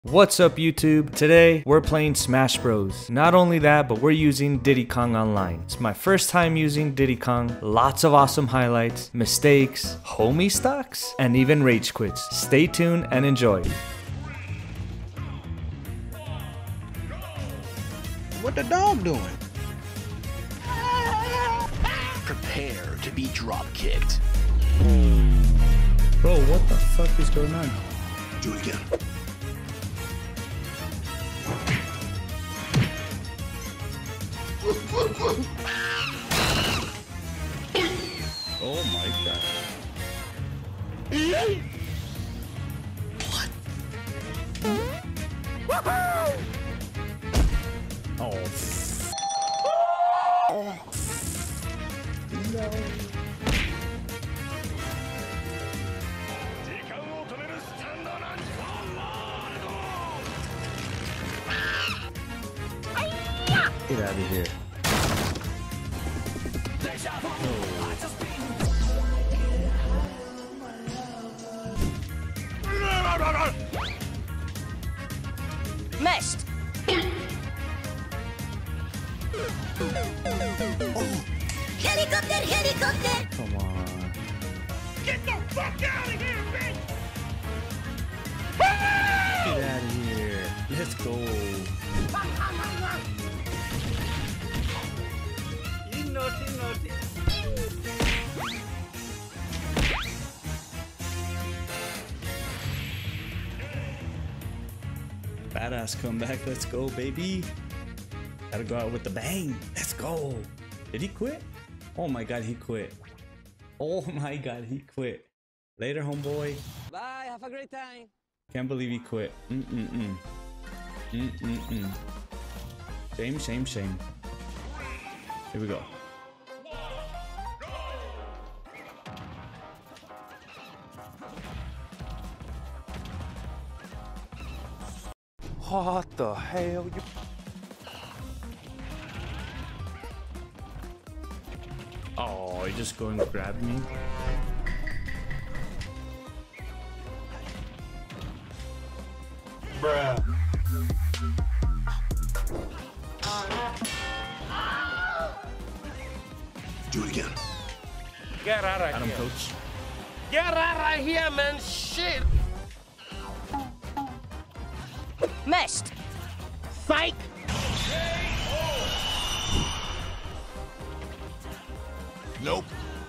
What's up YouTube? Today we're playing Smash Bros. Not only that, but we're using Diddy Kong online. It's my first time using Diddy Kong. Lots of awesome highlights, mistakes, homie stocks, and even rage quits. Stay tuned and enjoy. What the dog doing? Prepare to be drop kicked. Bro, what the fuck is going on? Do it again. Oh my god. What? Oh. No. Get out of here. Missed. Helicopter, helicopter. Come on. Get the fuck out of here, bitch! Get out of here. Let's go. You naughty. Badass comeback. Let's go, baby. Gotta go out with the bang. Let's go. Did he quit? Oh my god, he quit. Oh my god, he quit. Later, homeboy. Bye, have a great time. Can't believe he quit. Shame. Here we go. What the hell? Oh, he just going to grab me. Bruh. Do it again. Get out of Got him, here. coach. Get out of here, man. Shit. Missed. Psych. Nope.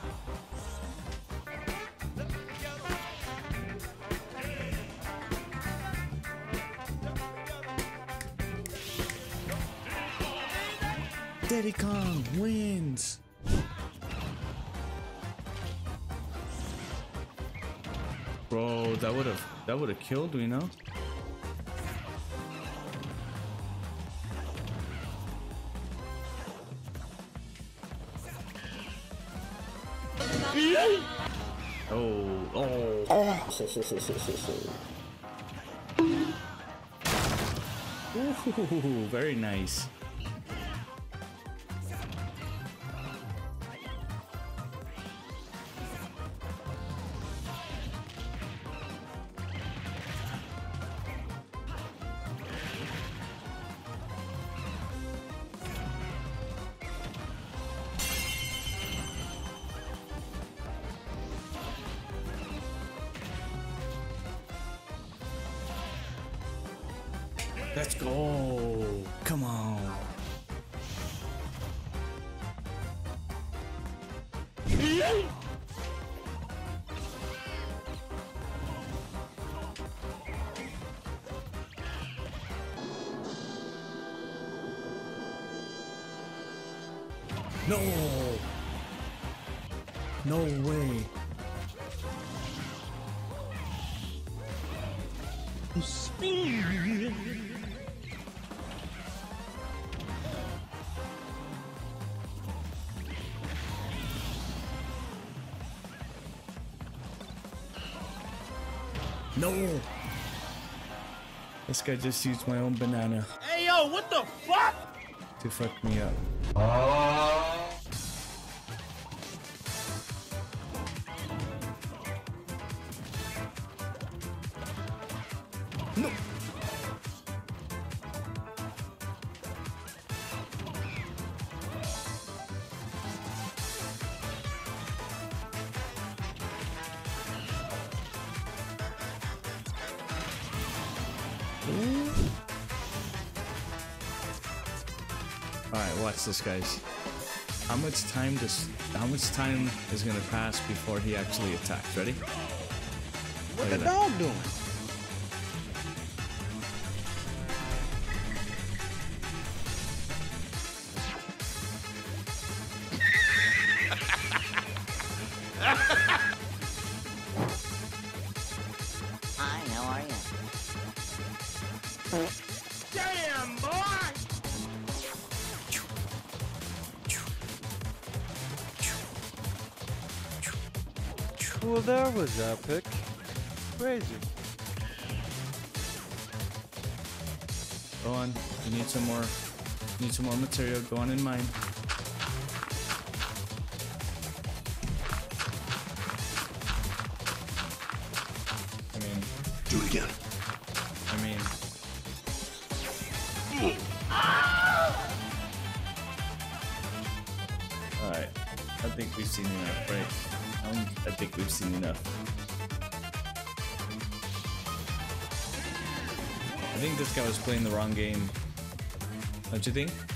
Diddy Kong wins. Bro, that would have killed me, no? Oh. Ooh, very nice. Let's go. Come on. No. No way. No! This guy just used my own banana Hey, yo, what the fuck? to fuck me up. No! Alright, watch this, guys. How much time is gonna pass before he actually attacks? Ready? What the dog doing? Hi, how are you? Damn, boy! Well, that was epic. Crazy. Go on. You need some more. Need some more material. Go on in mine. I mean. Do it again. I mean. Alright. I think we've seen enough, right? I think we've seen enough. I think this guy was playing the wrong game. Don't you think?